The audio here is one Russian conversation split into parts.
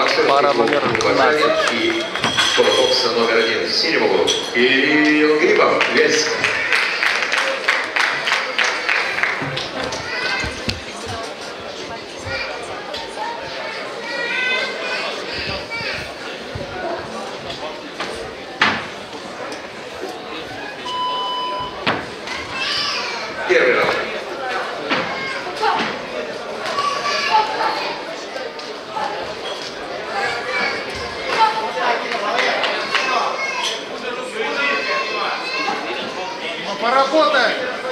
Пара номер 12. И школа бокса номер 1 в синем углу. Кирилл Грибов, Вельск. Первый раунд. Поработай!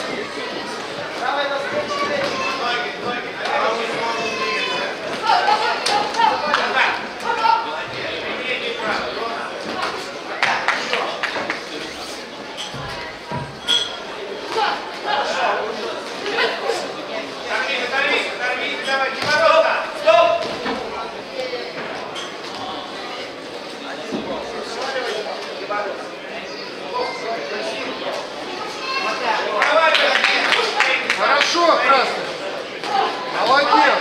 Хорошо, красный. Молодец.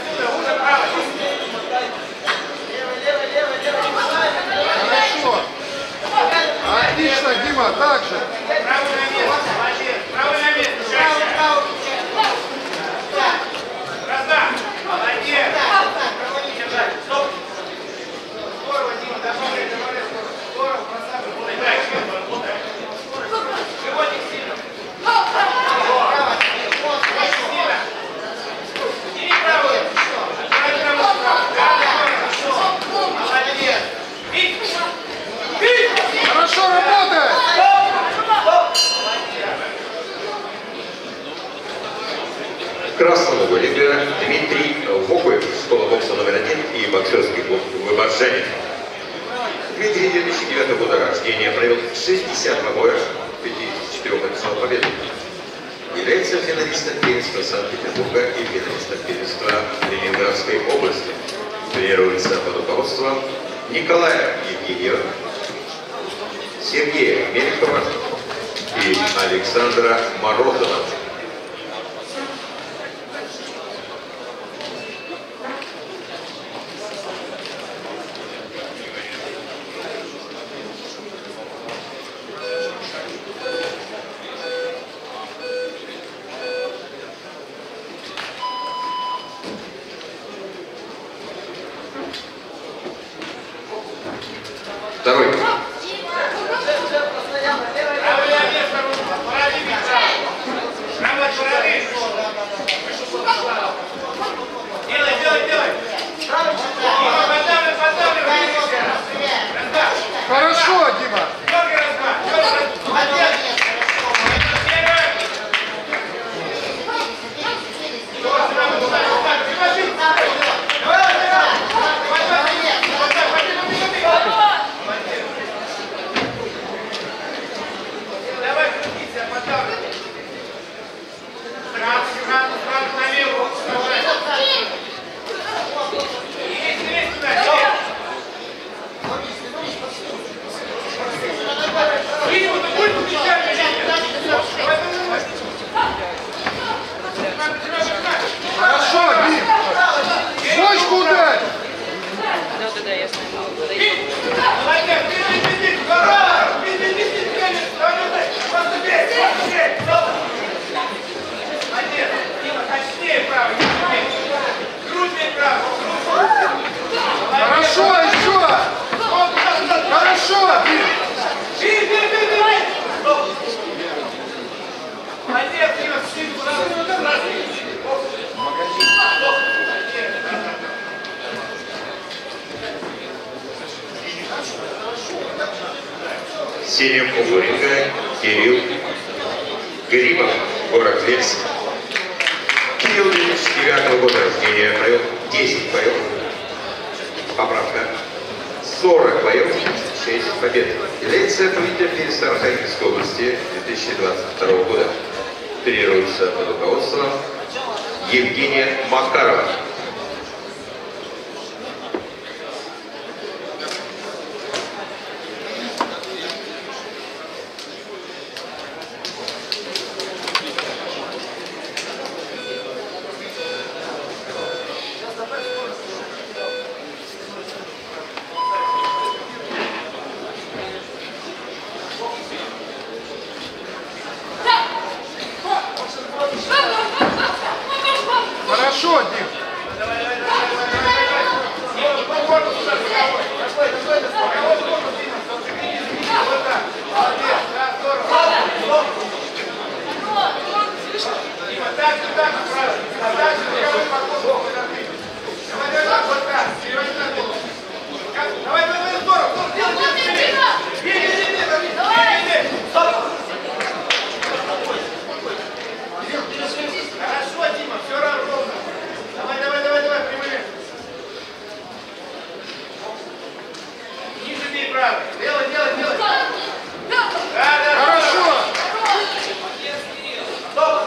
Хорошо. Отлично, Дима, так же. Правый на место, молодец. Правый на место. Раздам. Молодец. Стоп. Здорово, Дима, добавляй, скорость. Здорово, красавчик. Играй, работай. Животик сильно. Хорошо работает. В красном углу Дмитрий Вокуев, школа бокса номер 1 и боксерский клуб Выборжанин. Дмитрий 2009 года рождения, провел 60 боев, 54 написал победу. Является финалистом первенства Санкт-Петербурга и финалистом первенства Ленинградской области. Тренируется под руководством Николая Евгеньева, Сергея Меликова и Александра Морозова. Второй. Хорошо, Дима. Хорошо, Дим. Бочку ударь. Да, ясно. Хорошо, еще. Хорошо, Дим. В синем углу ринга Кирилл Грибов, город Вельск. Кирилл 2009 года рождения, провел 10 боев. Поправка. 40 боев, 6 побед. Является победителем первенства Архангельской области 2022 года. Тренируется под руководством Евгения Макарова. Хорошо, Дима, все равно. Давай, прямые. Ниже бей, правый. Делай. Да. Хорошо. Стоп.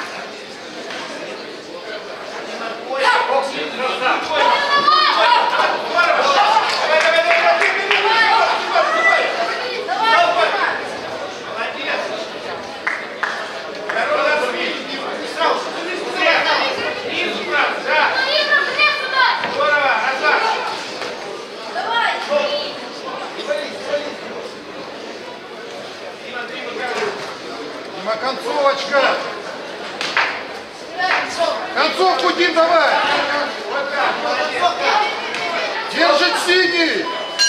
Дима, концовочка. Концовку, Дим, давай. Держит синий.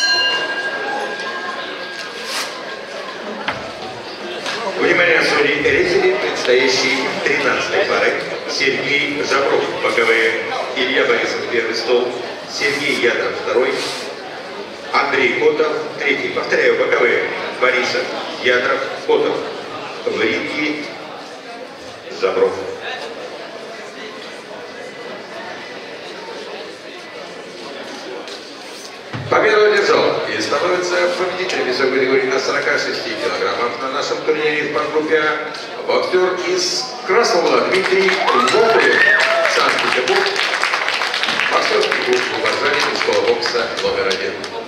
Внимание, судей рефери предстоящей 13-й пары. Сергей Жабров, боковые, Илья Борисов, первый стол, Сергей Ядров, второй, Андрей Котов, третий. Повторяю, боковые, Борисов, Ядров, Котов. В ринге Жабров. Победу одержал и становится победителем весовой категории на 46 килограммов на нашем турнире в подгруппе боксер из Красного Дмитрий Вокуев, Санкт-Петербург, боксерский клуб «Уважание» школа бокса номер 1.